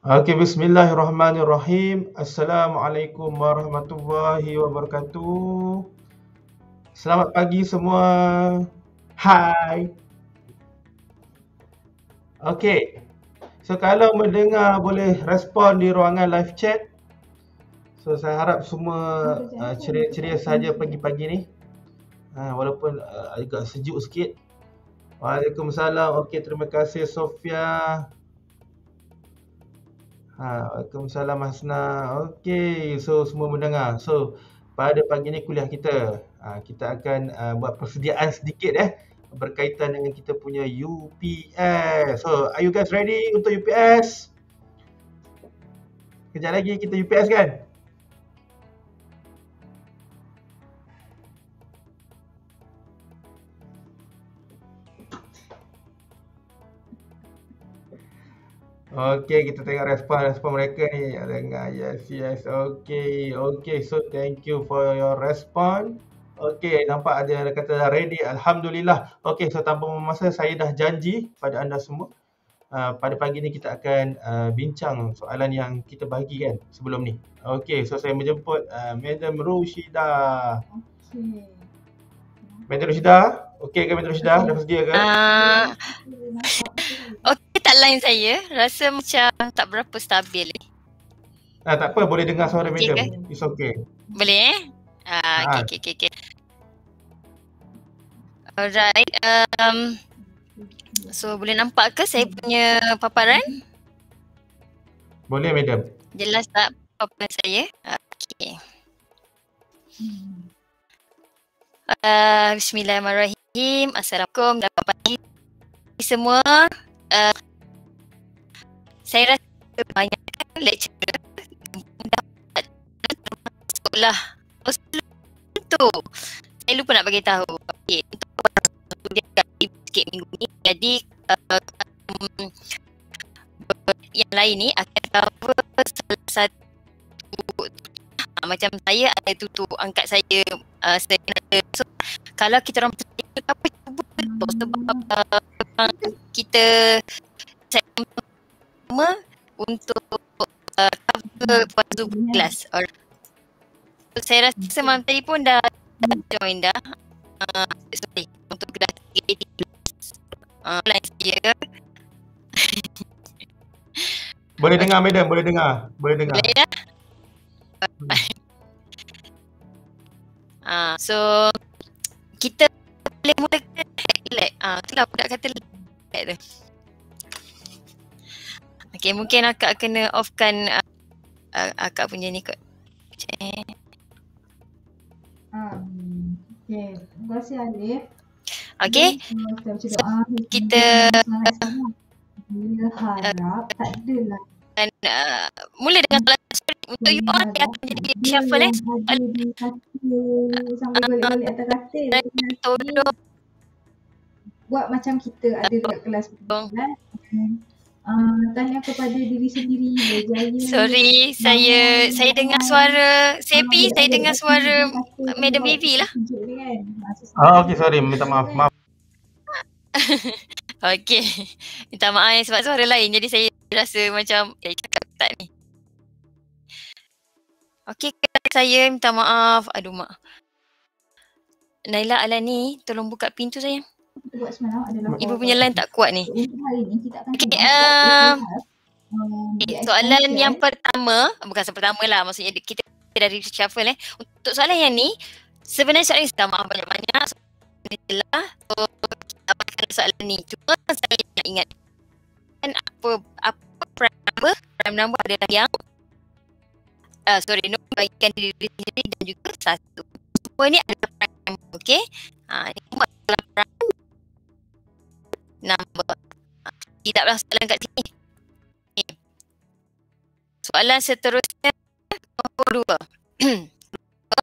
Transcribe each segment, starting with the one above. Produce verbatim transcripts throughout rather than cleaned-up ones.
Okey, bismillahirrahmanirrahim. Assalamualaikum warahmatullahi wabarakatuh. Selamat pagi semua. Hai. Okey. So kalau mendengar boleh respon di ruangan live chat. So saya harap semua uh, ceria-ceria saja pagi-pagi ni. Ha, walaupun uh, agak sejuk sikit. Waalaikumsalam. Okey, terima kasih Sofia. Ha, Waalaikumsalam Hasna. Okey, so semua mendengar. So pada pagi ni kuliah kita, ha, kita akan uh, buat persediaan sedikit eh berkaitan dengan kita punya U P S. So, are you guys ready untuk U P S? Kejap lagi kita U P S kan? Okey, kita tengok respon-respon mereka ni. Dengar, yes, yes. Okey, okey. So, thank you for your response. Okey, nampak ada yang kata dah ready. Alhamdulillah. Okey, so tanpa membuang masa, saya dah janji pada anda semua. Uh, pada pagi ni kita akan uh, bincang soalan yang kita bagi kan sebelum ni. Okey, so saya menjemput uh, Madam Rushida. Okey. Madam Rushida, okey ke Madam Rushida? Dah bersedia ke? Uh, Okey tak line saya. Rasa macam tak berapa stabil ni. Ah, tak apa, boleh dengar suara Okey Madam. ke? It's okay. Boleh eh? Ah, Ah. okey okey okey okey. Alright. Um, so boleh nampak ke saya punya paparan? Boleh Madam. Jelas tak paparan saya? Okey. Uh, Bismillahirrahmanirrahim. Assalamualaikum. Selamat pagi semua. Uh, saya rasa banyak lecturer dapat sekolah. Oh, tu. Saya lupa nak bagi tahu. Okey, untuk dia kat sikit minggu ni. Jadi uh, um, yang lain ni akan cover salah satu uh, macam saya ada tutur angkat saya uh, saya ada. So kalau kita orang itu apa cuba tu sebab uh, kita sama untuk uh, cover waktu kelas. Alright. So, saya rasa malam tadi pun dah, dah join dah. Uh, sorry untuk kelas tiga belas. Uh, line saya. Boleh dengar Madam, boleh dengar. Boleh dengar. Boleh dah? Ah, so kita boleh mulakan lag. Ah, itulah budak kata lag tu. Okey, mungkin akak kena offkan uh, uh, akak punya ni kot. Cek. Ah, okey. Terima kasih Alif. Okey. So, kita Bila harap tak adalah. Dan uh, mula dengan soalan sorry, untuk you all dia akan jadi shuffle eh. Ada di katil, sambil balik-balik atas katil. Tolong Buat macam kita ada dekat kelas kan. Uh, tanya kepada diri sendiri, berjaya. Sorry, saya saya dengar suara Sepi, saya dengar suara Madam Vivi lah. Ah, okey, sorry, minta maaf. Maaf. Okey. Minta maaf eh, sebab suara lain jadi saya rasa macam eh cakap tak ni. Okey, saya minta maaf. Aduh mak. Naila Alani, tolong buka pintu sayang. Ibu punya line tak kuat ni. Okey, uh, okay, soalan yang pertama, bukan yang pertama lah, maksudnya kita dari shuffle eh. Untuk soalan yang ni, sebenarnya soalan ni maaf banyak-banyak. Inilah so, kita apakan soalan ni. Cuma saya nak ingat kan apa apa prime number? Prime number adalah yang uh, sorry, no bagikan diri sendiri dan juga satu. Semua ni adalah prime number, okey? Ha, ini semua adalah prime number. Ha, tidaklah soalan kat sini. Okay. Soalan seterusnya nombor dua. Dua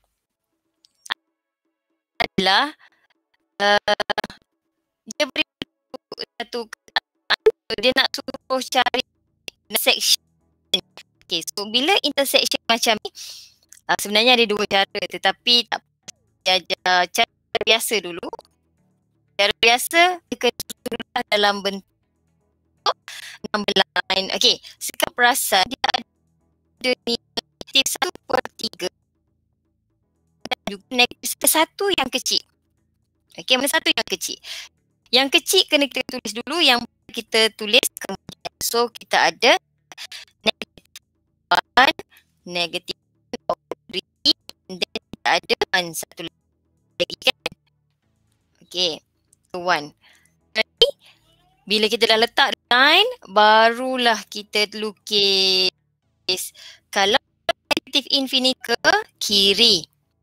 adalah uh, dia beri satu dia nak suruh cari intersection. Okay, so bila intersection macam ni uh, sebenarnya ada dua cara tetapi tak ajar cara biasa dulu. Cara biasa dia kena suruh dalam bentuk number line. Okay, sekarang perasan dia ada negatif satu per tiga dan juga negatif satu yang kecil. Okay, mana satu yang kecil? Yang kecil kena kita tulis dulu, yang kita tulis kemudian. So, kita ada negatif one, negatif three, dan kita ada one, satu lagi kan? Okay, one. Jadi, bila kita dah letak line, barulah kita lukis. Kalau negatif infinity ke kiri.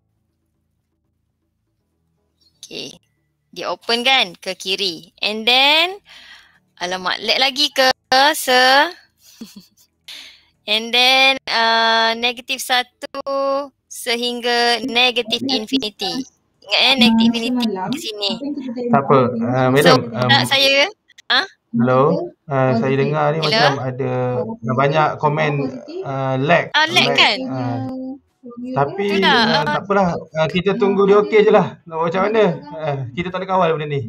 Okay. Dia open kan ke kiri. And then, alamak, lag lagi ke se. And then, uh, negatif satu sehingga negatif infinity. Ingat eh, negatif infinity di sini. Tak apa, uh, madam. So, Um, tak saya, ha? hello, uh, saya dengar ni Hello? macam ada banyak komen uh, lag. Ah, lag kan? Uh, tapi Itulah, uh, uh, tak apalah, uh, kita tunggu dia okey je lah. Nak buat macam mana? Uh, kita tak ada kawal benda ni.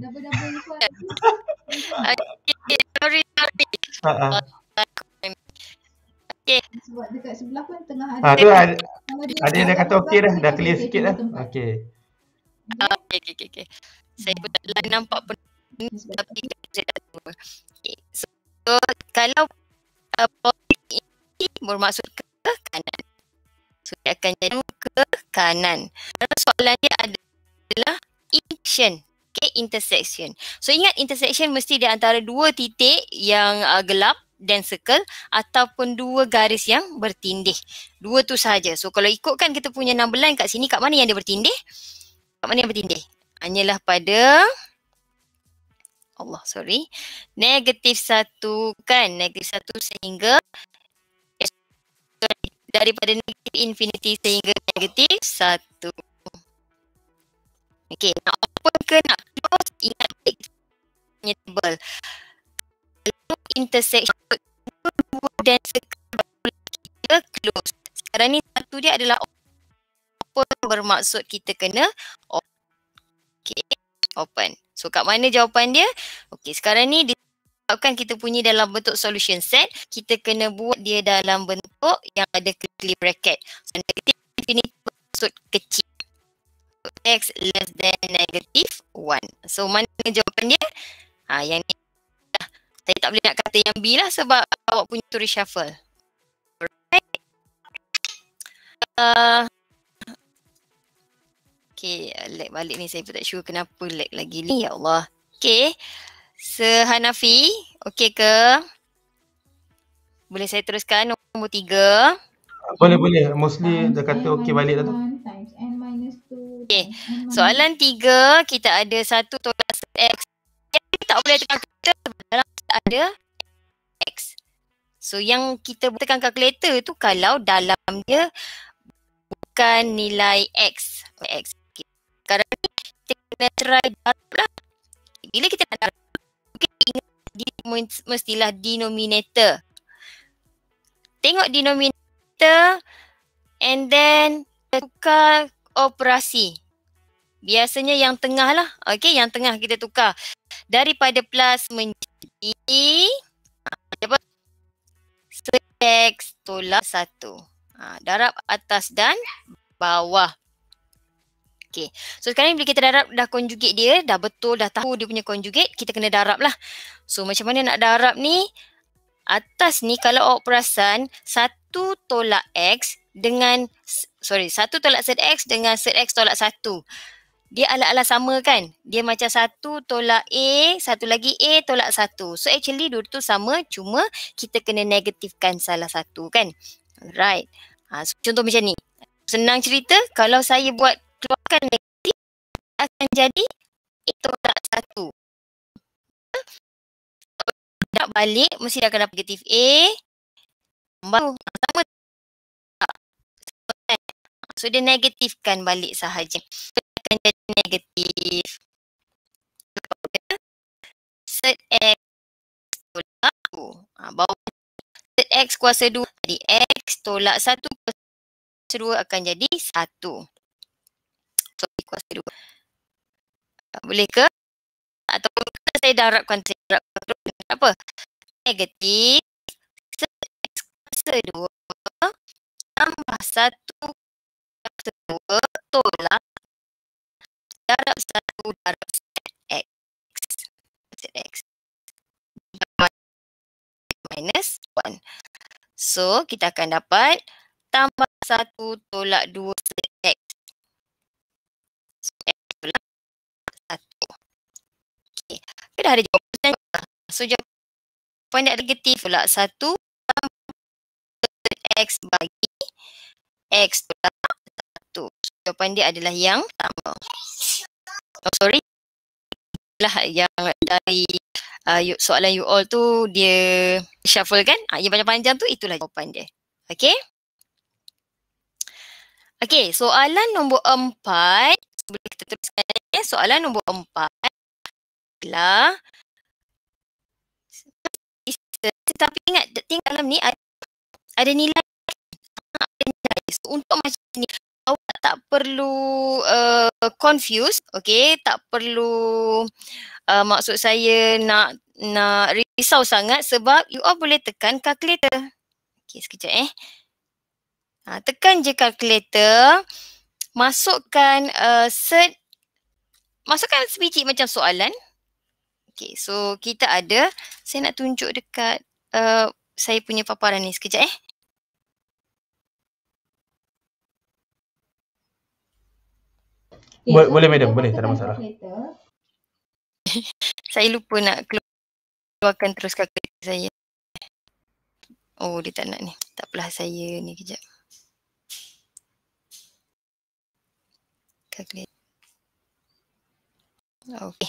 Okay, sorry, sorry. Uh, uh. Okay. Sebab dekat sebelah pun tengah ada. Ah, tu ada, Kalau dia ada yang dah kata okey dah, dah clear sikit dah. Okey. Uh, okay, okay, okay, okay. Saya pun tak line nampak pun tapi saya dah tahu. Okay. So, so kalau uh, positif ini bermaksud ke kanan. So dia akan jadi ke kanan. Lalu soalan dia adalah intersection. Okay, intersection. So ingat intersection mesti di antara dua titik yang uh, gelap dan circle ataupun dua garis yang bertindih. Dua tu sahaja. So kalau ikutkan kita punya number line kat sini, kat mana yang dia bertindih? Kat mana yang bertindih? Hanyalah pada Allah, sorry. Negatif satu kan? Negatif satu sehingga daripada negatif infinity sehingga negatif satu. Okay, nak open ke nak close? Ingat baik punya table. Kalau intersection dua dan circle kita close. Sekarang ni satu dia adalah open, bermaksud kita kena open. Okay, open. So kat mana jawapan dia? Okay, sekarang ni disebabkan kita punya dalam bentuk solution set, kita kena buat dia dalam bentuk yang ada curly bracket. So negatif infinity bermaksud kecil. So, x less than negative one. So mana jawapan dia? Ha, yang ni lah. Saya tak boleh nak kata yang B lah sebab awak punya tu reshuffle. Alright. Uh, okay, lag balik ni, saya pun tak sure kenapa lag lagi ni. Ya Allah. Okay. Sehanafi, okay ke? Boleh saya teruskan nombor tiga? Boleh, boleh. Mostly dah kata okey balik dah tu. Okay. Soalan tiga, kita ada satu tolak x. Tak boleh tekan kalkulator sebab dalam ada x. So yang kita tekan kalkulator tu kalau dalam dia bukan nilai x. X. Okay. Sekarang ni kita kena try darab lah. Bila kita nak darab, okay, ingat dia mestilah denominator. Tengok denominator and then tukar operasi. Biasanya yang tengah lah. Okay, yang tengah kita tukar. Daripada plus menjadi apa? X tolak satu. Ha, darab atas dan bawah. Okay. So sekarang bila kita darab dah conjugate dia, dah betul, dah tahu dia punya conjugate, kita kena darab lah. So macam mana nak darab ni? Atas ni kalau awak perasan, satu tolak X dengan, sorry, satu tolak Z X dengan Z X tolak satu. Dia ala-ala sama kan? Dia macam satu tolak A, satu lagi A tolak satu. So actually dua tu sama, cuma kita kena negatifkan salah satu kan? Right. Ha, so contoh macam ni. Senang cerita, kalau saya buat keluarkan negatif, akan jadi A tolak satu. Nak balik, mesti dah akan dapat negatif A. Baru, sama tak? So dia negatifkan balik sahaja. Akan jadi negatif. Z X tolak dua. Ha, bawah Z X kuasa dua. Jadi X tolak satu kuasa dua akan jadi satu. So kuasa dua. Boleh ke? Ataupun saya darabkan, saya darabkan terus. Apa? negatif se-X kuasa dua tambah satu kuasa dua tolak darab satu darab Z-X. Z-X. Minus one. So, kita akan dapat tambah satu tolak dua Z-X. So, X tolak satu. Okay. Kita dah ada jawapan. So, jawapan dia negatif tolak satu tambah Z-X bagi X tolak satu. Jawapan dia adalah yang pertama. Oh, sorry. Lah yang dari uh, you, soalan you all tu dia shuffle kan? Ah, yang panjang-panjang tu itulah jawapan dia. Okay? Okay, soalan nombor empat. Sebelum kita teruskan ya, soalan nombor empat adalah tetapi ingat tengok dalam ni ada, ada nilai. Ada nilai. So, untuk macam ni awak tak perlu uh, confuse, okay? Tak perlu uh, maksud saya nak nak risau sangat sebab you all boleh tekan calculator. Okay, sekejap eh. Ha, tekan je calculator, masukkan uh, set, masukkan sebiji macam soalan. Okay, so kita ada, saya nak tunjuk dekat uh, saya punya paparan ni sekejap eh. Okay, Bo- so boleh madam, boleh, tak ada masalah. Saya lupa nak keluarkan terus kalkulator saya. Oh, dia tak nak ni. Tak apalah, saya ni kejap. Kalkulator. Okay.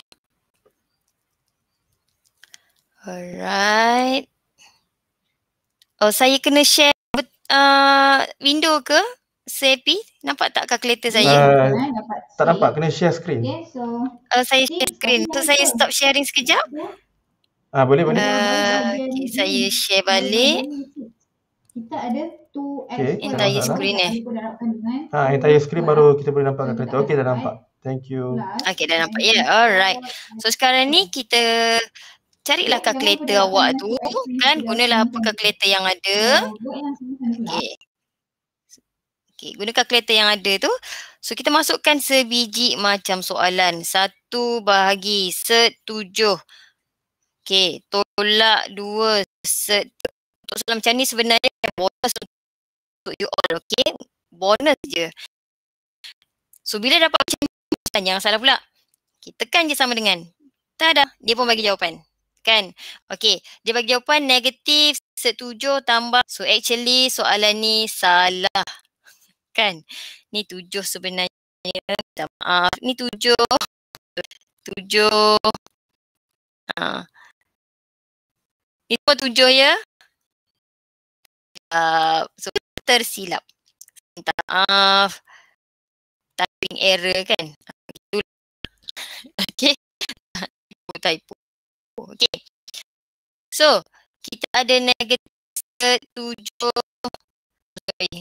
Alright. Oh, saya kena share uh, window ke? Sepi, nampak tak kalkulator saya? Uh, tak nampak, kena share screen. Okay, so uh, saya share screen. So saya stop sharing sekejap. Ah, boleh boleh. Uh, okay, saya share balik. Kita ada two X okay, entire screen eh. Ha, entire screen baru kita boleh nampak kalkulator. Okey, dah nampak. Thank you. Okey, dah nampak. Ya, yeah, alright. So sekarang ni kita carilah kalkulator awak tu kan, gunalah apa kalkulator yang ada. Okey. Okay, guna kalkulator yang ada tu. So, kita masukkan sebiji macam soalan. Satu bahagi set tujuh. Okay, tolak dua set. Untuk soalan macam ni sebenarnya bonus untuk you all. Okay, bonus je. So, bila dapat macam ni, jangan salah pula. Okay, tekan je sama dengan. Tada, dia pun bagi jawapan. Kan? Okay, dia bagi jawapan negatif set tujuh tambah. So, actually soalan ni salah. Kan, ni tujuh sebenarnya, minta maaf, ni tujuh, tujuh, ha. Ni pun tujuh ya, uh, so tersilap, minta maaf, typing error kan, okay, typo, typo, okay, so kita ada negatif tujuh, sorry.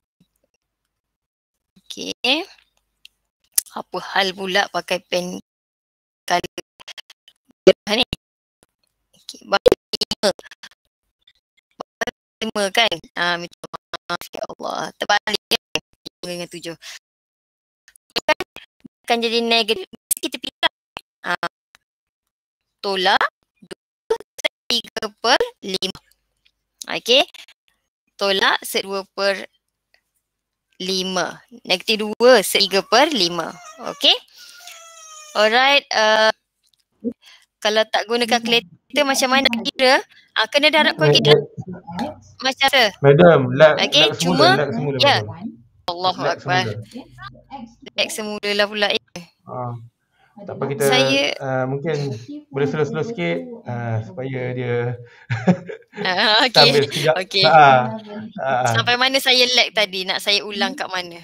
Okay. Apa hal pula pakai pen color ni? Okay. Bagi lima. Bagi lima kan? Ah, minta maaf ya Allah. Terbalik kan? lima dengan tujuh. Kan? Akan jadi negatif. Kita pilih. Ah. Tolak dua tiga per lima. Okay. Tolak set dua per lima. Negatif dua set tiga per lima. Okay. Alright. Uh, kalau tak guna kalkulator macam mana kira? Uh, kena darabkan kita. Macam tu. Madam, lag, okay. lag Cuma, semula, lag semula. Ya. Madam. Allahu Akbar. Lag semula lah pula. Uh, tak apa, kita saya, uh, mungkin boleh slow-slow sikit uh, supaya dia uh, okay. sambil sekejap. Okay. Uh, uh, Sampai mana saya lag tadi? Nak saya ulang kat mana?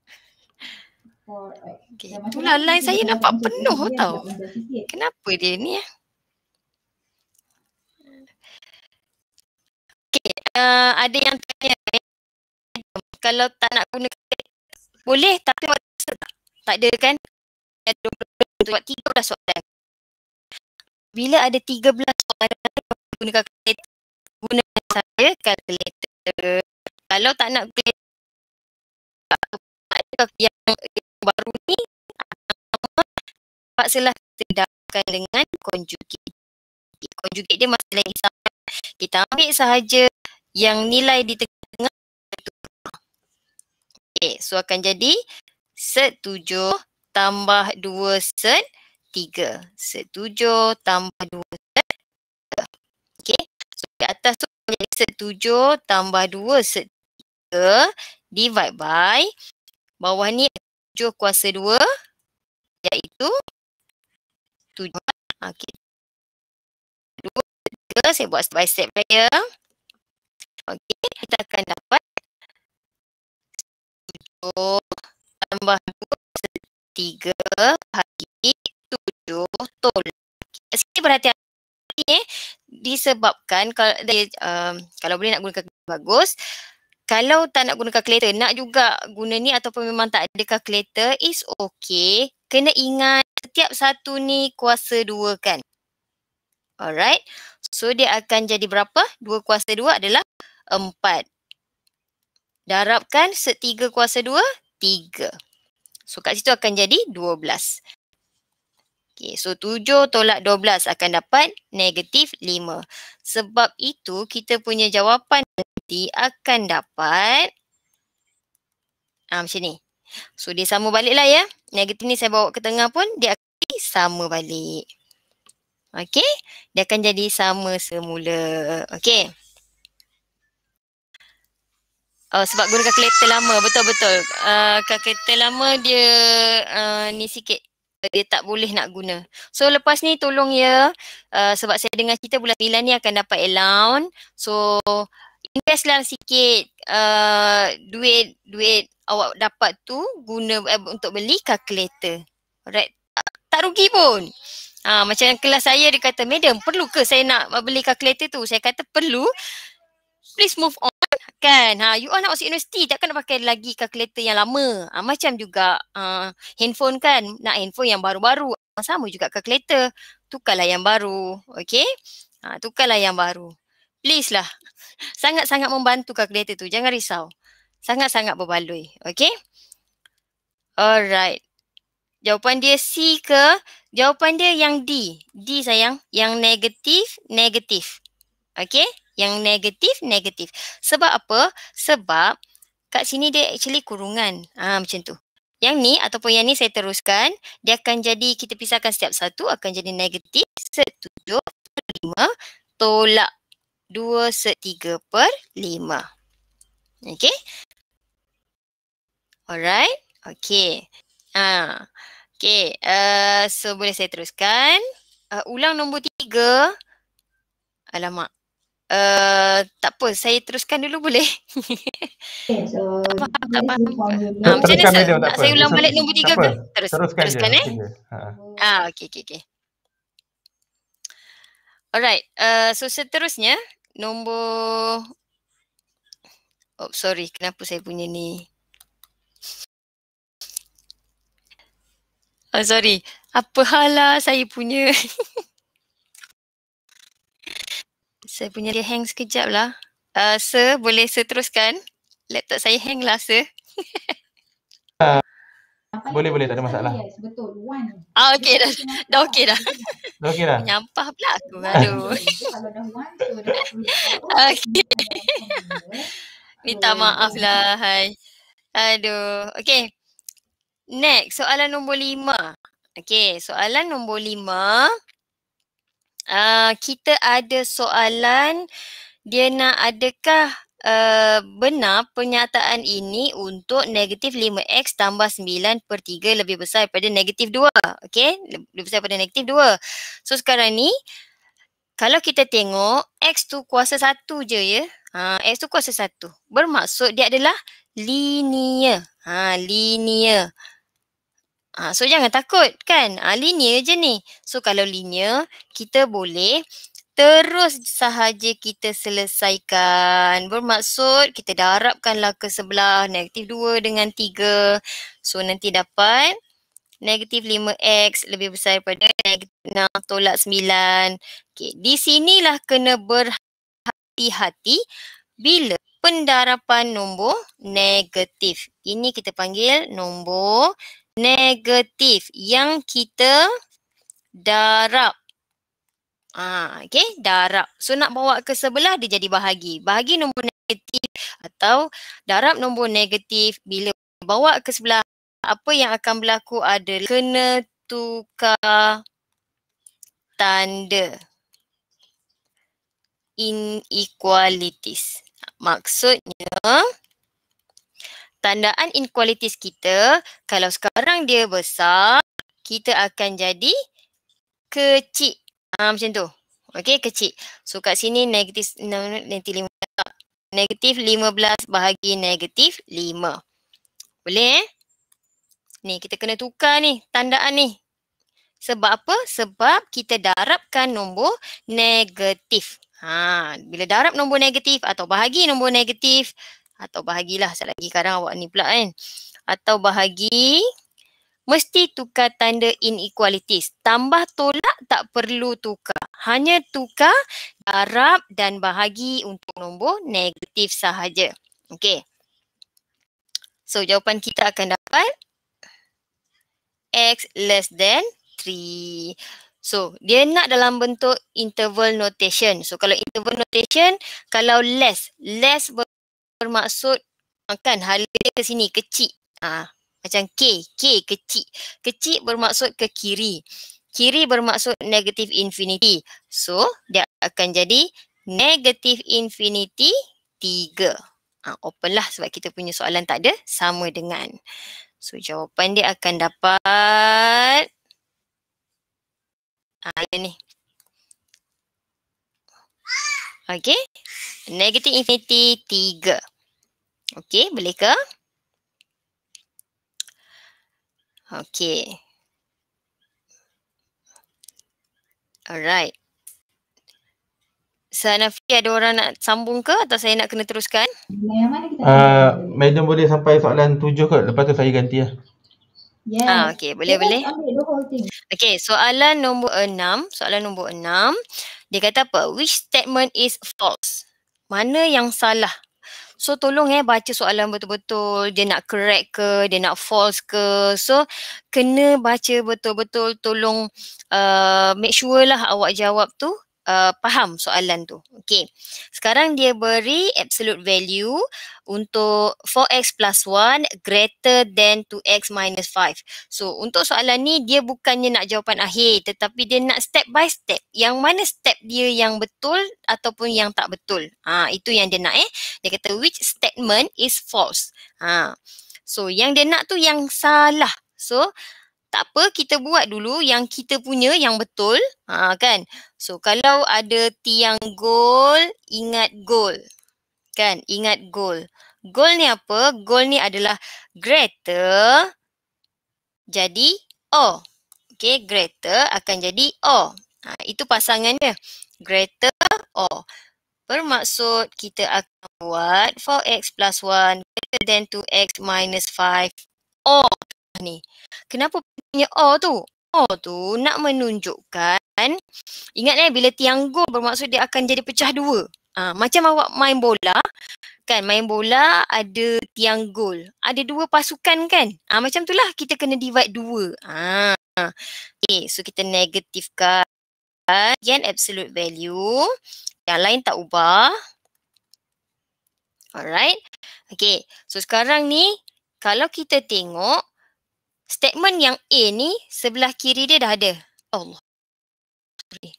Okay. Itulah line saya nampak penuh tau. Kenapa dia ni? Okay. Uh, ada yang tanya, kalau tak nak guna boleh tapi tak ada kan? Ada tiga belas soalan. Bila ada tiga belas soalan, guna kalkulator, guna saja kalkulator. Kalau tak nak kalkulator yang, yang baru ni, paksalah tindakan dengan conjugate. Conjugate dia masih lain hisap. Kita ambil sahaja yang nilai di tengah. Okay, so akan jadi set tujuh tambah dua set tiga. Set tujuh tambah dua set tiga. Okay, so di atas tu jadi set tujuh tambah dua set tiga divide by bawah ni tujuh kuasa dua iaitu tujuh. Okay. dua, tiga, saya buat step by step saya. Okay, kita akan dapat tujuh tambah dua tiga bagi tujuh tolak. Sini berhati-hati eh, disebabkan kalau dia, um, kalau boleh nak guna kalkulator bagus. Kalau tak nak guna kalkulator, nak juga guna ni ataupun memang tak ada kalkulator, is okay. Kena ingat setiap satu ni kuasa dua kan. Alright. So dia akan jadi berapa? dua kuasa dua adalah empat. Darabkan set tiga kuasa dua, tiga. So kat situ akan jadi dua belas. Okay, so tujuh tolak dua belas akan dapat negatif lima. Sebab itu kita punya jawapan nanti akan dapat ah, macam ni. So dia sama balik lah ya. Negatif ni saya bawa ke tengah pun dia akan sama balik. Okay, dia akan jadi sama semula. Okay. Oh, sebab guna kalkulator lama, betul-betul. Uh, kalkulator lama dia uh, ni sikit, dia tak boleh nak guna. So lepas ni tolong ya, uh, sebab saya dengar cerita bulan sembilan ni akan dapat allowance. So invest lah sikit uh, duit duit awak dapat tu guna uh, untuk beli kalkulator. Alright, tak, tak rugi pun. Ha, macam kelas saya dia kata, madam perlu ke saya nak beli kalkulator tu? Saya kata perlu. Please move on. Kan, ha, you all nak masuk universiti, takkan nak pakai lagi kalkulator yang lama. Ha, macam juga uh, handphone kan, nak handphone yang baru-baru. Sama juga kalkulator, tukarlah yang baru. Okay, ha, tukarlah yang baru. Please lah, sangat-sangat membantu kalkulator tu, jangan risau. Sangat-sangat berbaloi, okay. Alright, jawapan dia C ke? Jawapan dia yang D. D sayang, yang negatif, negatif. Okay, yang negatif, negatif. Sebab apa? Sebab kat sini dia actually kurungan. Ah, macam tu. Yang ni ataupun yang ni saya teruskan, dia akan jadi, kita pisahkan setiap satu akan jadi negatif set tujuh per lima tolak dua set tiga per lima. Okay. Alright. Okay. Ah. Okay. Uh, so boleh saya teruskan. Uh, ulang nombor tiga. Alamak. Uh, tak apa, saya teruskan dulu boleh? Okay, so tak faham, tak faham. Ha, Ha, macam mana sir? medium, Nak saya ulang balik nombor tiga ke? Terus, teruskan, teruskan je, eh? Ha. Ah, okay, okay, okay. Alright, uh, so seterusnya nombor, oh sorry, kenapa saya punya ni? Oh sorry, apa hal lah saya punya? Saya punya dia hang sekejap lah. Uh, sir, boleh sir teruskan? Laptop saya hang lah sir. Uh, boleh, boleh, tak ada masalah. Yes, betul. One. Ah, okey dah. Dah okey dah. Dah okey dah. Menyampah pula aku. Aduh. Kalau dah one, so dah okey. Minta maaf lah. Hai. Aduh. Okey. Next, soalan nombor lima. Okey, soalan nombor lima. Uh, kita ada soalan, dia nak adakah uh, benar pernyataan ini untuk negatif lima x tambah sembilan per tiga lebih besar daripada negatif dua. Okey, lebih besar daripada negatif dua. So sekarang ni, kalau kita tengok x tu kuasa satu je ya. Ha, x tu kuasa satu. Bermaksud dia adalah linear. Ha, linear. Ha, so jangan takut kan, ha, linear je ni. So kalau linear, kita boleh terus sahaja kita selesaikan. Bermaksud kita darabkanlah ke sebelah negatif dua dengan tiga. So nanti dapat Negatif lima X lebih besar daripada negatif enam tolak sembilan. Okay. Di sinilah kena berhati-hati bila pendarapan nombor negatif. Ini kita panggil nombor negatif yang kita darab. Ah, okay, darab. So nak bawa ke sebelah dia jadi bahagi. Bahagi nombor negatif atau darab nombor negatif bila bawa ke sebelah, apa yang akan berlaku adalah kena tukar tanda inequalities. Maksudnya tandaan inequalities kita kalau sekarang dia besar, kita akan jadi kecil. Ha, macam tu. Okey, kecil. So kat sini negatif negatif lima. Negatif lima belas bahagi negatif lima. Boleh eh? Ni kita kena tukar ni tandaan ni. Sebab apa? Sebab kita darabkan nombor negatif. Ha, bila darab nombor negatif atau bahagi nombor negatif atau bahagilah sekali lagi kadang awak ni pula kan. Atau bahagi mesti tukar tanda inequalities. Tambah tolak tak perlu tukar. Hanya tukar darab dan bahagi untuk nombor negatif sahaja. Okey. So jawapan kita akan dapat X less than three. So dia nak dalam bentuk interval notation. So kalau interval notation, kalau less, less bermaksud kan hala dia ke sini kecil. Ah, macam K, K kecil. Kecil bermaksud ke kiri. Kiri bermaksud negative infinity. So dia akan jadi negative infinity tiga. Ah, open lah sebab kita punya soalan tak ada sama dengan. So jawapan dia akan dapat ah ni. Okey. Negative infinity tiga. Okey, boleh ke? Okey. Alright. Sanafi, ada orang nak sambung ke atau saya nak kena teruskan? Yang mana kita Uh, Madam boleh sampai soalan tujuh kot. Lepas tu saya ganti lah. Yes. Ah, okey, boleh boleh. Ambil the whole thing. Okey, soalan nombor enam, soalan nombor enam. Dia kata apa? Which statement is false? Mana yang salah? So tolong eh baca soalan betul-betul. Dia nak correct ke, dia nak false ke. So kena baca betul-betul. Tolong uh, make sure lah awak jawab tu uh, faham soalan tu. Okey. Sekarang dia beri absolute value untuk four x plus one greater than two x minus five. So untuk soalan ni dia bukannya nak jawapan akhir tetapi dia nak step by step. Yang mana step dia yang betul ataupun yang tak betul. Ha, itu yang dia nak eh. Dia kata which statement is false. Ha. So yang dia nak tu yang salah. So tak apa, kita buat dulu yang kita punya yang betul. Ha, kan? So kalau ada tiang goal, ingat goal. Kan? Ingat goal. Goal ni apa? Goal ni adalah greater jadi O. Okay, greater akan jadi O. Ha, itu pasangan dia. Greater O. Bermaksud kita akan buat four x plus one greater than two x minus five. O ni. Kenapa punya O tu? O tu nak menunjukkan, ingat eh bila tiang gol bermaksud dia akan jadi pecah dua. Ha, macam awak main bola, kan main bola ada tiang gol. Ada dua pasukan kan? Ha, macam itulah kita kena divide dua. Ha. Okay, so kita negatifkan again absolute value. Yang lain tak ubah. Alright. Okay, so sekarang ni kalau kita tengok statement yang A ni sebelah kiri dia dah ada. Allah. Sorry.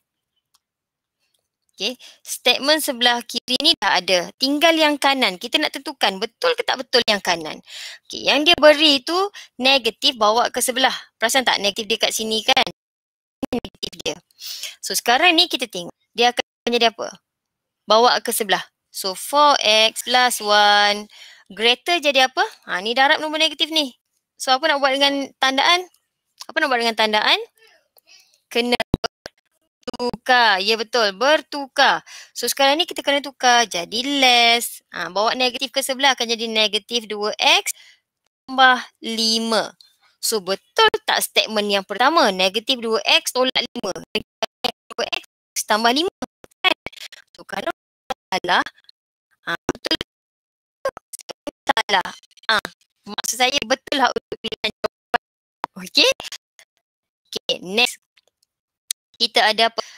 Okay. Statement sebelah kiri ni dah ada. Tinggal yang kanan. Kita nak tentukan betul ke tak betul yang kanan. Okay. Yang dia beri tu negatif bawa ke sebelah. Perasan tak negatif dia kat sini kan? Negatif dia. So sekarang ni kita tengok. Dia akan jadi apa? Bawa ke sebelah. So four x plus one greater jadi apa? Ha, ni darab nombor negatif ni. So apa nak buat dengan tandaan? Apa nak buat dengan tandaan? Kena bertukar. Ya betul, bertukar. So sekarang ni kita kena tukar jadi less. Ha, bawa negatif ke sebelah akan jadi negatif two x tambah five. So betul tak statement yang pertama? Negatif dua X tolak lima. dua X tambah lima. Kan? So kalau salah, ha, betul salah. Ha, maksud saya betul lah untuk pilihan jawapan. Okay. Okay, next. Kita ada apa?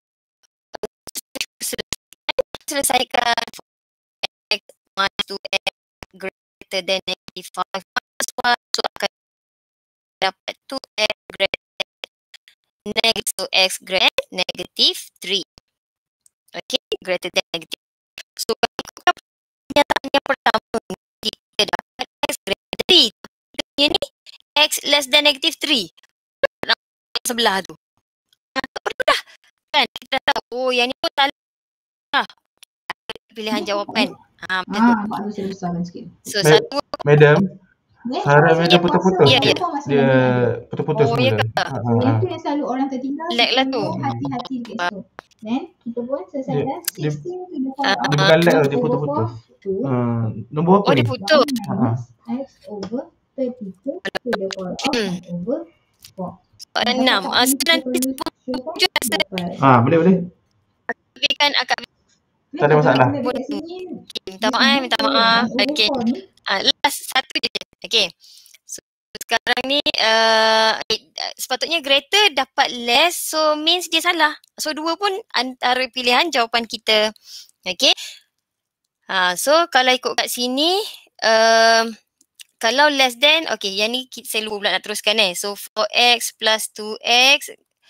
Selesaikan X minus two X greater than negative five minus one. So akan dapat two X greater than negative two X greater than negative three. Okay, greater than negative. So kalau ikutkan pernyataan yang pertama, kita dapat X greater than three. Ini ni X less than negative three. Sebelah tu. Ha, perlu dah. Kan kita dah tahu, oh yang ni pun salah. Pilihan jawapan. Ha, macam tu. Ah, nampak tu saya besarkan sikit. So Ma- satu. Madam, Next, suara masa madam masa putus-putus. Ya, ya. apa masa Dia lagi ada. putus-putus Oh, ya semula. ke? Ha, So ha, yang ha. tu yang selalu orang tertinggal. Lag lah kita tu. perlu hati-hati dekat situ. Then kita pun selesai Dia, dah. dia, sixteen to the power Ah, of dia bukan lag tau, dia over putus-putus. four, two. Uh, nombor apa Oh, dia ni? putus. one minus x over thirty-two to the power of Hmm. one over four. Soalan Dapat enam. tak Ah, ni? so Kita nanti perlu show kan? tujuh rasa Dapat. Ah, boleh boleh. kan akak Tak ada masalah. Kalau dekat sini, minta maaf, minta maaf. one over Okay. four ni, Ah, last satu je. Okay. So, sekarang ni uh, sepatutnya greater dapat less, so means dia salah. So dua pun antara pilihan jawapan kita. Okay. Ha, so kalau ikut kat sini, uh, kalau less than, okay, yang ni kita, saya lupa pula nak teruskan eh. So four X plus two X,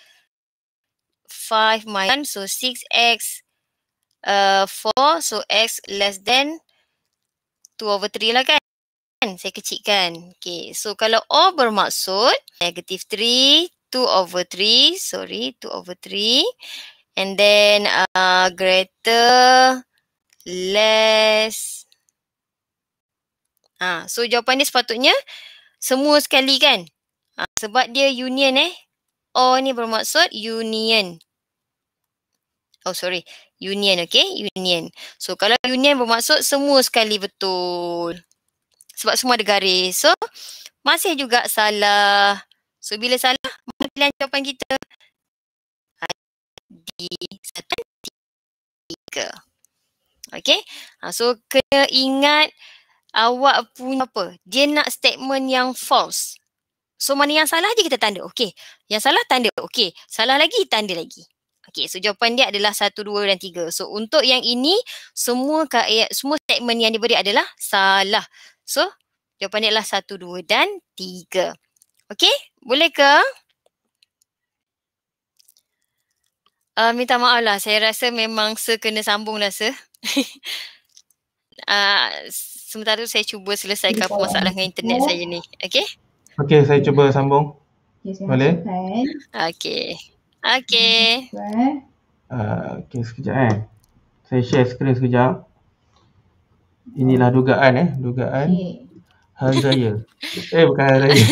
five minus, so six X, uh, four, so X less than two over three lah kan. Saya kecilkan. Okay, so kalau O bermaksud negative three, two over three, sorry, two over three. And then uh, greater, less. Ha, so jawapan dia sepatutnya semua sekali kan. Ha, sebab dia union eh. O ni bermaksud union. Oh sorry, union, okay, union. So kalau union bermaksud semua sekali betul. Sebab semua ada garis. So masih juga salah. So bila salah, mana pilihan jawapan kita? D satu tiga. Okay. Ha, so kena ingat awak punya apa? Dia nak statement yang false. So mana yang salah je kita tanda. Okay. Yang salah tanda. Okay. Salah lagi, tanda lagi. Okay. So jawapan dia adalah satu, dua dan tiga. So untuk yang ini, semua semua statement yang diberi adalah salah. So jawapan dia adalah satu, dua dan tiga. Okay. Boleh ke? Uh, minta maaf lah. Saya rasa memang sekena sambung lah se. uh, sementara tu saya cuba selesaikan permasalahan dengan internet saya ni. Okay? Okay, saya cuba sambung. okay, saya Boleh? masukkan. Okay. Okay. Uh, okay, sekejap eh. Saya share skrin sekejap. Inilah dugaan eh. Dugaan Okay. hari raya. Eh, bukan hari raya.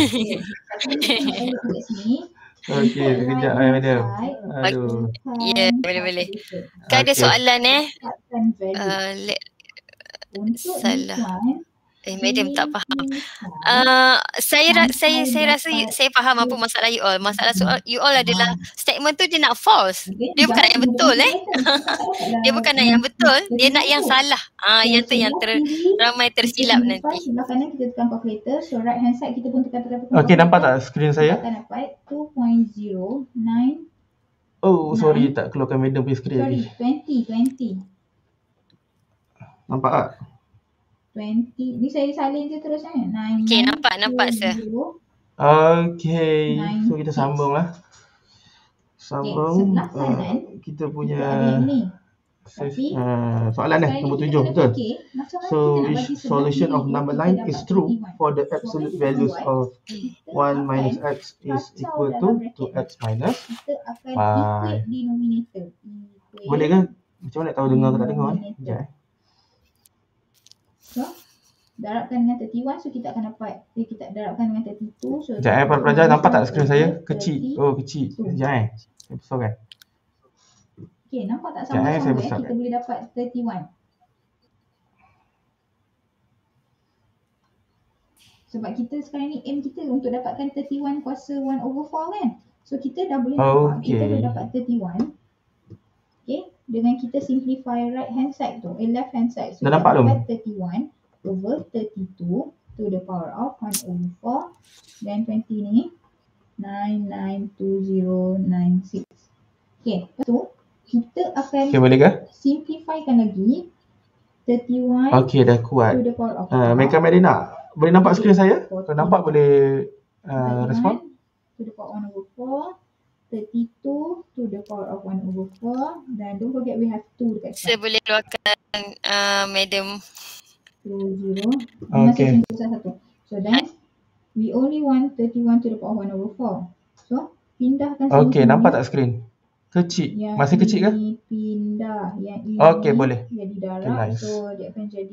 Okay, sekejap eh, madam. Aduh. Ya, yeah, boleh-boleh. Kan ada Okay. soalan eh. Uh, le- Untuk salah. this one, Eh, madam tak faham. Uh, saya ra- saya saya rasa you, saya faham apa masalah you all. Masalah soal you all adalah statement tu dia nak false. Dia bukan nak yang betul eh. Dia bukan nak yang betul, dia nak yang salah. Ah, yang tu yang ter, ramai tersilap nanti. Sebelah kanan kita tekan calculator, so right hand side kita pun tekan tekan. Okay, nampak tak skrin saya? Kita akan dapat two point zero nine. Oh, sorry, tak keluarkan madam punya skrin Sorry, lagi. twenty, twenty. Nampak tak? twenty. Ni saya salin je terus kan? nine. Okay, nampak, nampak sir. Okay, Nine, so kita six. sambung lah. Sambung. sebelah uh, kanan, kita Kita punya ada yang ni. ses- Tapi, uh, soalan eh, Sekali nombor kita tujuh, kena betul? fikir, macam mana So, kita nak which bagi sebelah solution kiri of tu number kita line dapat is true thirty-one. for the So, absolute kita values buat, of kita one akan minus x is kacau equal to dalam two bracket x minus. Kita akan Five. equate denominator. Equate Boleh kan? Macam mana nak tahu dengar ke tak dengar ni? Sekejap eh. So, darabkan dengan thirty-one, so kita akan dapat, eh, kita darabkan dengan thirty-two. So, Sekejap eh, para pelajar nampak tak skrin saya? Kecil. Oh, kecil. Sekejap eh. Saya besarkan. Okay, nampak tak Sekejap eh, saya sama-sama eh, besarkan. kita boleh dapat thirty-one. Sebab kita sekarang ni aim kita untuk dapatkan tiga puluh satu kuasa one over four kan. So kita dah boleh nampak kita Okay. dah dapat tiga puluh satu. Okay, dengan kita simplify right hand side tu, eh left hand side. So Dah kita nampak belum? dapat tiga puluh satu over tiga puluh dua to the power of one over four. Then twenty ni nine nine two zero nine six. Okay, lepas tu kita akan Okay, boleh ke? simplifykan lagi tiga puluh satu Okay, dah kuat. to the power of Uh, four. Meka Medina, boleh nampak Okay, skrin saya? forty. Kalau nampak boleh uh, respon. thirty-one to the power one over four, thirty-two to the power of one over four, dan don't forget we have two dekat Saya side. boleh keluarkan uh, madam. two zero. Masih Okay. simple satu. So then we only want thirty-one to the power one over four. So pindahkan sini. Okay, sini. nampak tak skrin? Kecil. Yang Masih kecil ke? ini pindah. Yang ini Okay, boleh. jadi Okay, darab. nice. So dia akan jadi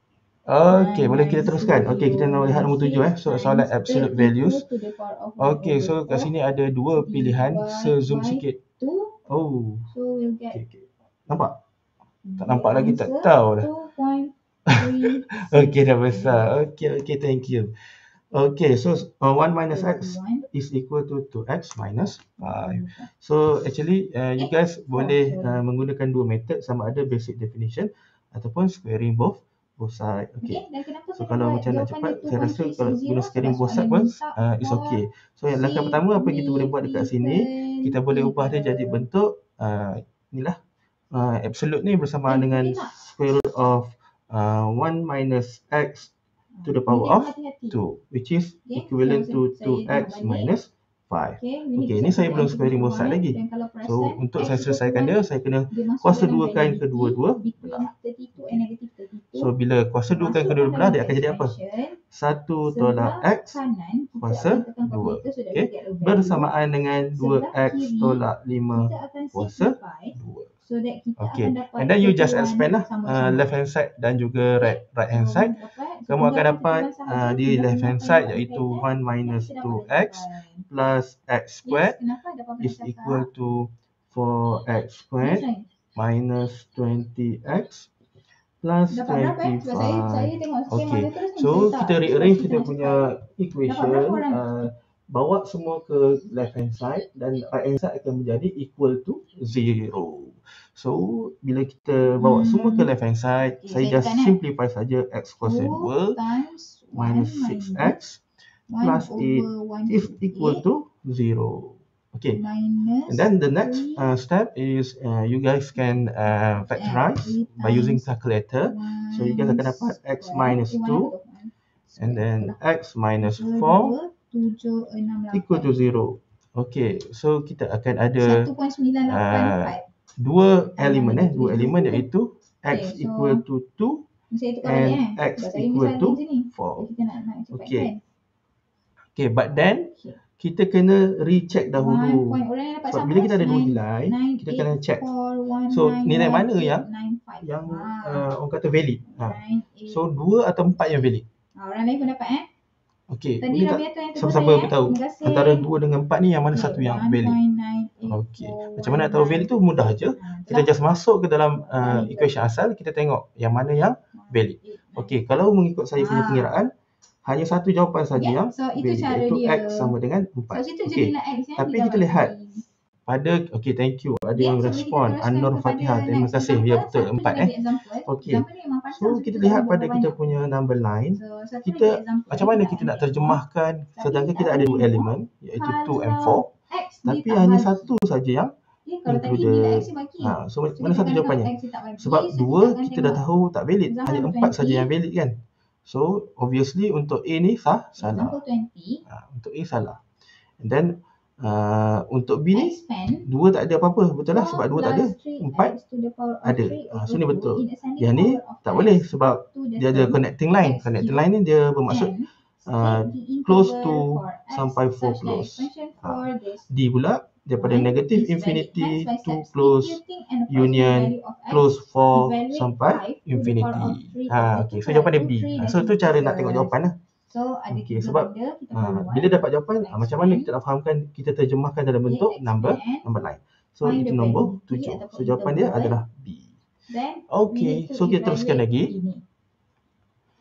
Okay, nine boleh nine kita teruskan. two Okay, kita zero nak lihat nine nombor tujuh eh. six So, soalan times absolute thirty-two values. to the power of one Okay, over so kat four sini ada dua pilihan. Saya zoom divide sikit. two. Oh, So we'll get okay, okay. Nampak? Tak the nampak lagi, tak answer tahu dah. two point three six Okay, dah besar. Okay, okay, thank you. Okay, so uh, one minus x thirty-one is equal to two x minus five. over four. So actually uh, you Eh, guys four, boleh sorry. uh, menggunakan dua method, sama ada basic definition ataupun squaring both both side. Okay. Okay, dan kenapa So kena kalau buat macam nak jawapan cepat, dia saya rasa two point three kalau six guna zero? squaring Sebab both side soalan pun minta uh, is for okay. So yang langkah pertama apa kita boleh buat dekat sini, kita boleh ubah dia jadi significant bentuk uh, inilah uh, absolute ni bersamaan Eh, dengan boleh tak? square root of uh, one minus x to the Ni power tengok of hati-hati. two, which is Okay, equivalent so to saya two tengok x balik. minus five. Okay, we need Okay, to ni saya set belum the squaring both side one. lagi. Dan kalau So perasan, untuk x saya equal to selesaikan one, dia, saya kena dia masuk kuasa dalam duakan validity kedua-dua between belah. thirty-two and negative thirty-two. So bila kuasa duakan Masukkan kedua belah, dalam dia akan jadi apa? expression. satu tolak Sebelah x kanan, kita kuasa akan tekan dua. calculator so that Okay, we get a value. bersamaan dengan dua Sebelah x kiri, tolak lima kita akan kuasa simplify dua. so that kita Okay, akan dapat and then you just thirty-one expand lah uh, sama-sama. left hand side dan juga right right hand So, side. dapat, so Kamu akan tinggalkan dapat thirty-one sahaja, uh, di tinggal left hand pindahkan side yang iaitu berkaitan, one dan minus kita two dapat x jawapan. plus x Yes, squared kenapa dapat is pernah equal cakap? to four x Yes, squared right. minus twenty x plus Dapat berapa eh? Sebab saya, saya twenty-five. tengok skema Okay, dia terus ni, so saya tak kita sebab rearrange kita kita nak punya cakap. Dapat equation, berapa orang? uh, bawa semua ke left hand side dan right hand side akan menjadi equal to zero. So bila kita bawa semua ke Hmm. left hand side, Okay, saya saya just tekan eh. simplify saja x kuasa two dua times minus one six minus x plus one eight over one is to equal eight to zero. Okay, minus and then the next three uh, step is uh, you guys can uh, factorize three by using times calculator. So you guys one akan dapat x square. minus Eh, one two apa tu? One and square. then Itulah. x minus Tiga, four dua, tujuh, enam, equal to lapan. zero. Okay, so kita akan ada satu perpuluhan sembilan lapan uh, empat. dua elemen eh, Tulis dua elemen dulu. iaitu x Okay, so equal to two saya tukar balik and eh. x Sebab tadi equal misal to di sini. four. So, kita nak nak cepat Okay. kan. Okay, but then Okay. kita kena recheck One dahulu. point orang yang dapat Sebab sama bila kita ada dua nine, nilai, nine, kita eight, kena check. four, one, So nine, nilai one, mana eight, yang nine, five. yang Ah. uh, orang kata valid. Ha. Nine, eight. So dua atau empat yang valid. Ah, orang lain pun dapat eh. Okay, Tadi boleh tak Rabia tu yang tegur siapa-siapa saya eh. beritahu Terima kasih. antara dua dengan empat ni yang mana Okay, satu yang one valid? point nine eight Okay, four macam mana nak tahu one valid nine. tu? Mudah je. Ah, Kita itulah. just masuk ke dalam uh, Valid. equation asal, kita tengok yang mana yang valid. Eight, nine. Okay, kalau mengikut saya punya Ah. pengiraan, hanya satu jawapan saja Yeah, yang so itu valid, cara iaitu dia. x sama dengan So empat. situ Okay, jadi nak X yang tapi dia kita dapat lihat di- pada, okay, thank you. Ada Yeah, yang so boleh kita respon. teruskan An-Nur kepada Fatihah, terima next kasih. Ya example. betul, Satu empat lagi eh. example. Okay, Example ni memang panjang, so so kita kita lihat tak pada boleh kita banyak. punya number line. So satu Kita lagi example. macam mana kita kita nak ambil terjemahkan, Tapi sedangkan kita kita ada dua tengok elemen iaitu two and kalau four, X dia tapi tak hanya bagi. satu saja yang Okay, kalau tadi included. nilai X dia bagi. Ha, so So mana kita satu akan tengok jawapannya? X dia tak bagi. Sebab So dua kita akan kita dah tengok tahu tak valid, example hanya number empat saja twenty. yang valid kan. So obviously untuk A ni sah, salah. Example twenty. Ha, untuk A salah. And then uh, untuk B ni Expand dua tak ada apa-apa, betul lah, sebab dua tak ada, empat ada. Ha, so ni betul. Yang ni tak boleh sebab dia ada connecting line. Connecting line ni dia bermaksud uh, close to sampai four close. Ha, D pula daripada negative infinity to close union close four sampai infinity. Ha, okay, so jawapan dia B. Ha, so tu cara nak tengok jawapan lah. So ada Okay, tiga sebab benda kita ha, perlu buat. bila dapat jawapan, ha, macam mana kita nak fahamkan, kita terjemahkan dalam bentuk Okay, number expand. number line. So Find itu the nombor validity tujuh. ataupun So jawapan dia interval. adalah B. Then Okay, we need to so kita teruskan evaluate lagi. ini.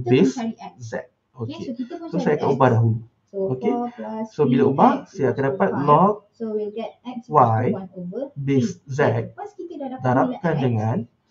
kita base mencari X. Z. Okay, Okey. so kita pun So cari saya akan X. ubah dahulu. So Okey. four plus So bila three ubah, X saya akan equals dapat to five. log So we'll get X Y equals to one over base three. Z Okay, lepas kita dah dapat nilai darabkan X, dengan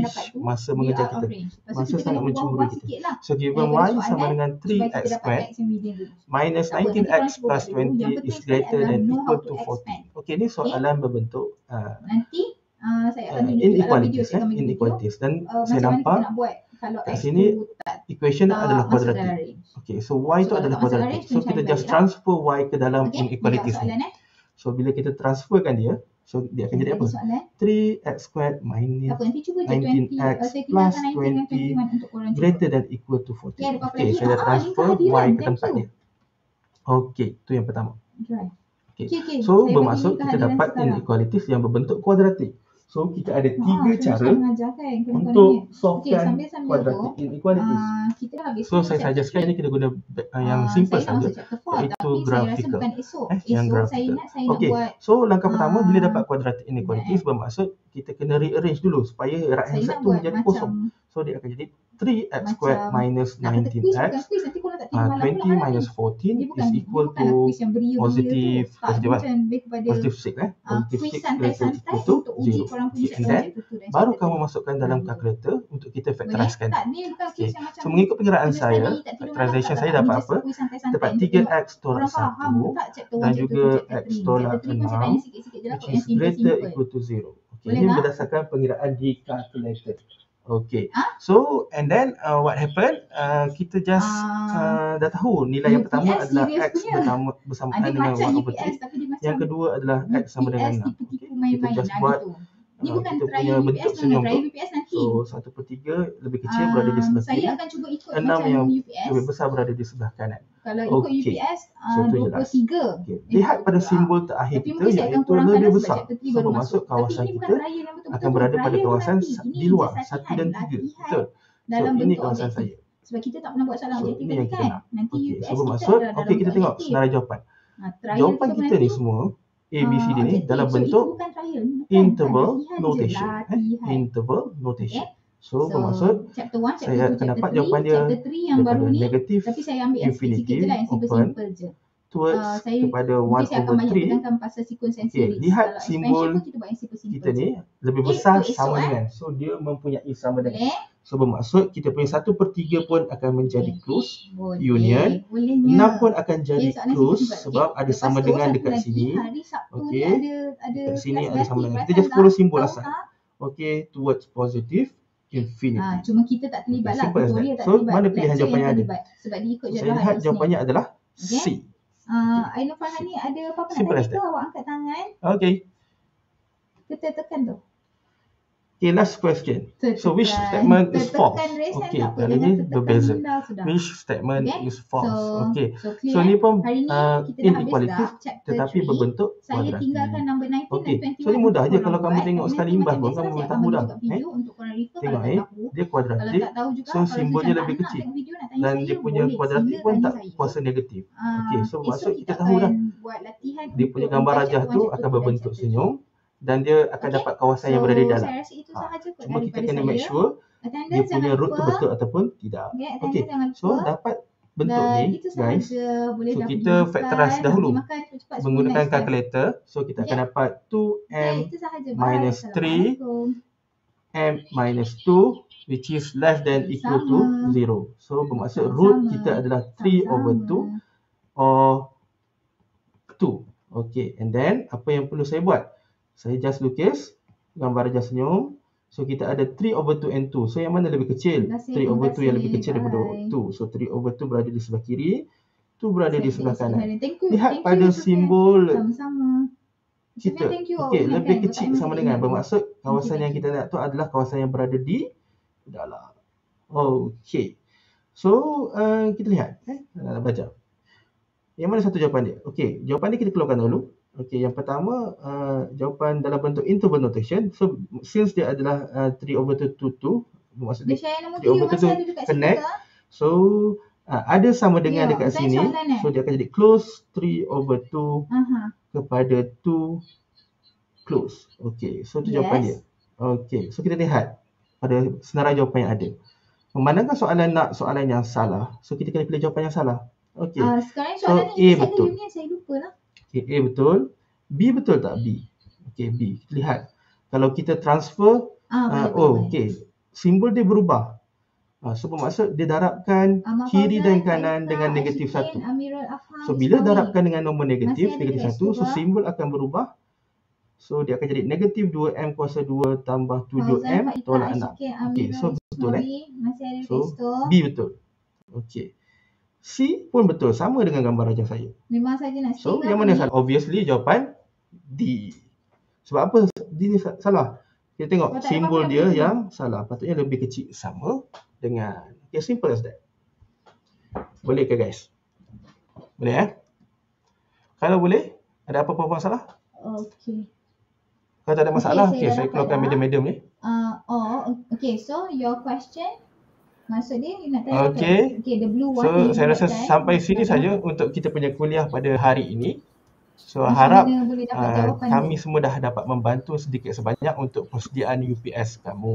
dapat tu, masa dia mengejar out of kita. range. Lepas tu Masa kita sangat kena mencemburu ubah-ubah kita. sikit lah So given daripada y sama soalan dengan three supaya x kita dapat squared x yang within range. minus Tak apa, nineteen nanti korang x cuba plus buat dulu. Yang twenty penting is sekali greater adalah than know how equal to to forty. expand. Okay, ni soalan berbentuk uh, Nanti uh, saya akan uh, tunjuk juga dalam video, inequalities saya kan, akan bagi video inequalities dan uh, saya macam mana kita nampak nak buat kalau kat X sini tu tak, equation tak adalah masuk dalam kuadratik. range. Okay, so y So, tu kalau adalah tak masuk dalam kuadratik. range, So kena kita cari just balik lah. transfer y ke dalam Okay, ni jawab inequalities ni. soalan eh. So bila kita transferkan dia, so dia akan Okay, jadi lagi apa? soalan. three x squared Tak minus apa, nanti cuba je twenty, nineteen x uh, saya plus tinggalkan nineteen dan twenty twenty-one untuk korang cuba. greater than equal to Okay, fourteen. ada apa-apa Okay, lagi? saya dah Ah, transfer link kehadiran. y ke Thank tempat you. dia. Okay, tu yang pertama. Right. Okay. Okay, okay. So Saya bermaksud bagi kita kehadiran dapat sekarang. inequalities yang berbentuk kuadratik. So kita ada tiga Ah, cara saya mengajar kan kena untuk Okay, solvekan sambil-sambil quadratic tu, inequalities. uh, kita dah habis So saya suggestkan ini kita guna uh, yang uh, simple saya nak saja, masuk chapter four, iaitu tapi saya rasa graphical. bukan esok. Eh, yang Esok saya graphical. nak saya Okay, nak buat so langkah pertama uh, bila dapat quadratic inequalities eh. bermaksud kita kena rearrange dulu supaya right hand saya side nak tu buat menjadi macam kosong. So dia akan jadi three x squared macam minus nak kata nineteen quiz bukan x quiz, nanti korang tak tidur uh, malam twenty pula malam minus ni. fourteen Dia is bukan, dia equal bukanlah to quiz yang beria-beria tu. positive Tak, dia positive macam lebih kepada positive six eh uh, positive quiz six greater santai-santai equal to untuk uji zero. korang punya Okay, and chapter then one, chapter two dan baru chapter kamu three. masukkan dalam Hmm. kalkulator untuk kita Boleh? factoriskan. Tak, dia bukan quiz Okay. yang macam So mengikut perkiraan kena saya, study, tak tidur malam, factorization tak, saya tak, tak. dapat Ni just apa? quiz santai-santai Dapat untuk tiga tengok x tolak korang faham satu tak chapter dan one, chapter juga two, chapter x three. tolak Chapter three pun saya enam tanya sikit-sikit je lah which kot is yang greater simple-simple. equal to zero. Okay, Boleh ini tak? berdasarkan pengiraan di calculator. Okay, Ha? so and then uh, what happened? Uh, kita just Ah, uh, dah tahu nilai yang U P pertama S adalah serious x punya. bersama Ah, bersamaan dia dengan macam one U over P S three. tapi dia macam Yang kedua adalah x sama U P dengan S enam. tipu-tipu Okay, main-main kita just lah buat gitu. Ni uh, bukan kita trial punya U P S bentuk tu, senyum trial tu. U P S nanti. So satu per tiga lebih kecil berada di Um, sebelah saya kiri, akan cuba ikut enam macam yang U P S. lebih besar berada di sebelah kanan. Kalau ikut U P Okay, S so uh, tu dua per jelas. tiga. Okay. Eh, Lihat pada betul, ah. simbol terakhir Tapi kita mungkin saya akan iaitu kurangkan lebih lah sebab besar. chapter three So baru bermaksud masuk. Tapi kawasan ini bukan kita trial yang betul-betul akan tu. berada pada Trial tu kawasan nanti. sa- Ini di luar just satu latihan, dan tiga. latihan Betul. So dalam ini bentuk kawasan objektif. saya. Sebab kita tak pernah buat soalan So objektif ini tadi yang kita kan. nak. Nanti Okay, U P so S kita bermaksud adalah dalam okey kita bentuk tengok objektif. senarai jawapan. Ha, trial Jawapan kita pun kita ni nanti semua A, B, C, D uh, ni objektif. dalam So bentuk itu bukan trial. Bukan, interval bukan. Latihan je, notation. Eh? latihan. Interval notation. Okay. So, So, bermaksud chapter one, chapter saya two, akan chapter dapat three, jawapan dia chapter three yang baru daripada ni. negatif Tapi saya ambil yang sikit-sikit je infinity lah, yang open simple-simple je. towards Uh, saya kepada one mungkin saya akan over banyak three. pedangkan pasal sequence and Okay, series. lihat Kalau simbol expansion pun kita buat yang simple-simple kita je. ni lebih Okay, besar tu esok sama eh. dengan. So dia mempunyai sama dengan. Boleh? So bermaksud kita punya satu per tiga pun akan menjadi Okay. close Boleh. union. Bolehnya. enam pun akan jadi Okay, soalan close simple-simple. sebab Okay. ada Lepas sama tu, dengan satu dekat lagi, sini. hari Sabtu ni Okay. ada ada Dekat sini kelas ada sama ganti. dengan. Kita Perasan just tak? follow simbol Tahu asal. tak? Okay, towards positive infinity. Ah, cuma kita tak terlibat Okay, lah. simple as Tutorial that. tak So, terlibat. mana pilihan Lecture jawapannya yang ada? terlibat. Sebab dia ikut So, jadual saya lihat hari Isnin. jawapannya adalah Okay. C. Uh, Ainul Farhani ada apa-apa nak Simple tanya as ke? that. Awak angkat tangan. Okay. Kita tekan tu. Okay, last question. Tertekan. So, which statement is false? Tertekan raise hand Okay, tak apa. kali Dengan ni tertekan berbeza. minda sudah. Which statement Okay. is false? So, Okay. so So, clear. ni pun Hari ni uh, kita dah habis inequalities dah chapter tetapi three. berbentuk Saya kuadratik. tinggalkan number nineteen Okay. dan twenty-one So, ni mudah untuk je korang kalau kamu buat. tengok Tapi sekali nanti imbas macam pun biasa kamu saya boleh akan tahu bagi dah. juga video Eh? untuk korang refer Tengok kalau eh, tak tahu. dia Kalau kuadratik. tak tahu juga, So, kalau simbolnya macam lebih tak nak kecil. tengok video nak tanya Dan saya, dia punya boleh. kuadratik pun Silakan tak tanya saya. kuasa negatif. Ah, Okay, so esok maksud kita kita tahu dah. akan buat latihan Dia untuk punya gambar untuk rajah chapter tu one, chapter akan two dan berbentuk chapter senyum dan dia akan Okay. dapat kawasan So, yang berada di dalam. saya rasa itu Ha. sahaja kot Cuma kita daripada kena saya. make sure dia Attendance punya jangan root tu lupa. betul ataupun tidak. Okay, Okay, attendance jangan lupa. so dapat bentuk Dan ni itu guys. sahaja. Boleh So dah kita pergi factorize makan, dahulu nak pergi makan cepat-cepat sebelum menggunakan next class. calculator. So kita akan Okay. dapat two Okay, m itu sahaja. Bye. minus three Assalamualaikum. m minus two which is less than equal to Sama. zero. So bermaksud root Sama-sama. kita adalah three over two or two. Okay, and then apa yang perlu saya buat? Saya just lukis gambar rajah senyum. So kita ada three over two and two. So yang mana lebih kecil? Terima kasih, three over terima two yang lebih kasih. kecil daripada Bye. two. So three over two berada di sebelah kiri, two berada di sebelah kanan. Thank you. Lihat Thank pada you, simbol sama-sama. kita. Thank you. Okey, Ingat lebih kan, kecil Kak sama Aiman dengan ingat. bermaksud kawasan thank yang you. kita nak tu adalah kawasan yang berada di dalam. Okey. So, uh, kita lihat eh nak baca. Yang mana satu jawapan dia? Okey, jawapan dia kita keluarkan dulu. Okey, yang pertama uh, jawapan dalam bentuk interval notation. So, since dia adalah uh, three over two, two, two, bermaksud Dia dia share nama three over video two masa ada dekat connect. situ ke? So, uh, ada sama dengan Ya, dekat saya sini. soalan, eh? So, dia akan jadi close three over two Aha. kepada two close. Okey, so tu Yes. jawapan dia. Okey, so kita lihat pada senarai jawapan yang ada. Memandangkan soalan nak soalan yang salah, so kita kena pilih jawapan yang salah. Okey. Uh, sekarang So, soalan A ni saya betul. union saya lupa lah. Okay, A betul. B betul tak B? Okey, B. Kita lihat. Kalau kita transfer, Ah, uh, boleh, oh, boleh. okey. Simbol dia berubah. Uh, so, bermaksud dia darabkan Ahmad kiri Fauzan, dan kanan Haifah, dengan negatif Ashikin, satu. Amirul Afham, So, bila Ismail. darabkan dengan nombor negatif, Masih ada negatif dekat satu, situ so ke? simbol akan berubah. So dia akan jadi negatif dua M kuasa dua tambah tujuh M tolak enam. Okey, so betul eh. So B betul. Okey. C pun betul, sama dengan gambar rajah saya. Memang saja nak So yang mana salah? Obviously jawapan D. Sebab apa D ni salah? Kita tengok simbol dia yang salah. Patutnya lebih kecil, sama dengan. Okay, simple as that. Boleh ke guys? Boleh eh? Kalau boleh, ada apa-apa masalah? Okey. Kalau tak ada masalah, okay, okay, saya, saya keluarkan medium-medium ni. Uh, oh, okay. So your question, maksud dia you nak tanya okay. apa? Okay, the blue one. So saya rasa kan? sampai sini saja untuk kita punya kuliah pada hari ini. So Macam harap uh, kami dia? semua dah dapat membantu sedikit sebanyak untuk persediaan U P S kamu.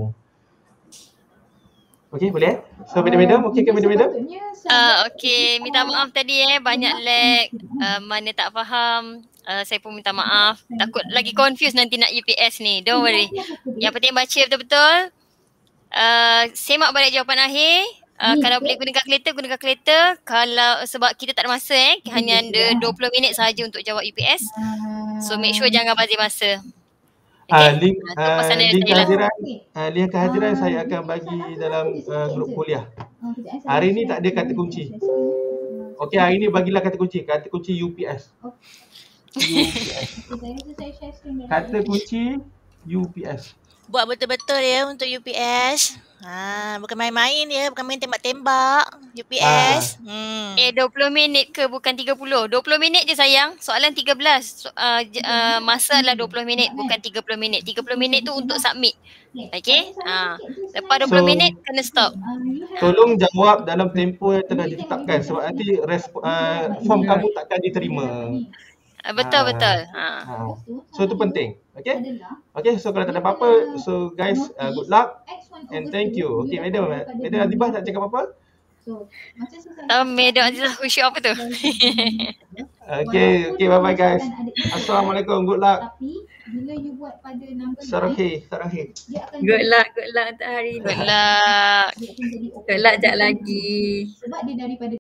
Okey, boleh? So medium-medium, okey ke medium-medium? Uh, okey, minta maaf tadi eh banyak lag, uh, mana tak faham. Uh, saya pun minta maaf. Takut lagi confused nanti nak U P S ni. Don't worry. Yang penting baca betul-betul. Uh, semak balik jawapan akhir. Uh, kalau boleh guna kalkulator, guna kalkulator. Kalau sebab kita tak ada masa eh, hanya ada dua puluh minit sahaja untuk jawab U P S. So make sure jangan bazir masa. Okay. Uh, link uh, link kehadiran uh, link kehadiran saya akan bagi dalam uh, grup kuliah. Hari ni tak ada kata kunci. Okey, hari ni bagilah kata kunci. Kata kunci U P S. U P S. Kata kunci U P S. Buat betul-betul ya untuk U P S. Ha, bukan main-main ya, bukan main tembak-tembak. U P S. Ha. Hmm. Eh dua puluh minit ke bukan tiga puluh? dua puluh minit je sayang. Soalan tiga belas. So, uh, uh, masa adalah dua puluh minit bukan tiga puluh minit. tiga puluh minit tu untuk submit. Okey? Ha. Lepas dua puluh so, minit kena stop. Tolong jawab dalam tempoh yang telah ditetapkan sebab nanti resp- uh, form kamu takkan diterima. Betul ha. betul. Ha. Ha. So itu penting. Okay? Okay, so kalau tak ada apa-apa, so guys, uh, good luck and thank you. Okay, Madam, Madam Azibah nak cakap apa-apa? Uh, Madam Azibah khusyuk apa tu? Okay, okay, bye-bye guys. Assalamualaikum, good luck. Bila you buat pada number Sarahih, Sarahih. Good luck, good luck untuk hari ni. Good luck. Good luck, sekejap lagi. Sebab dia daripada